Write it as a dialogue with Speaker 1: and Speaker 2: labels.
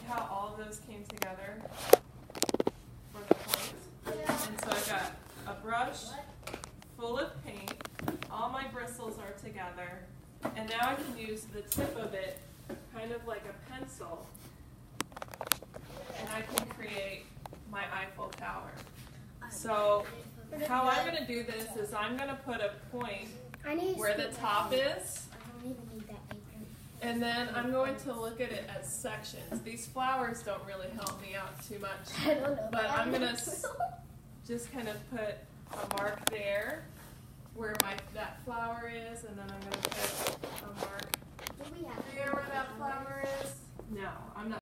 Speaker 1: how all of those came together for the points?
Speaker 2: Yeah.
Speaker 1: And so I've got a brush full of paint, all my bristles are together, and now I can use the tip of it kind of like a pencil, and I can create my Eiffel Tower. So how I'm going to do this is I'm going to put a point where the top is,
Speaker 2: I don't even need that apron.
Speaker 1: and then I'm going to look at it as sections. These flowers don't really help me out too much,
Speaker 2: I don't know.
Speaker 1: but I'm going to just kind of put a mark there where that flower is, and then I'm going to put a mark
Speaker 2: Do we have
Speaker 1: there where that flower is. No, I'm not.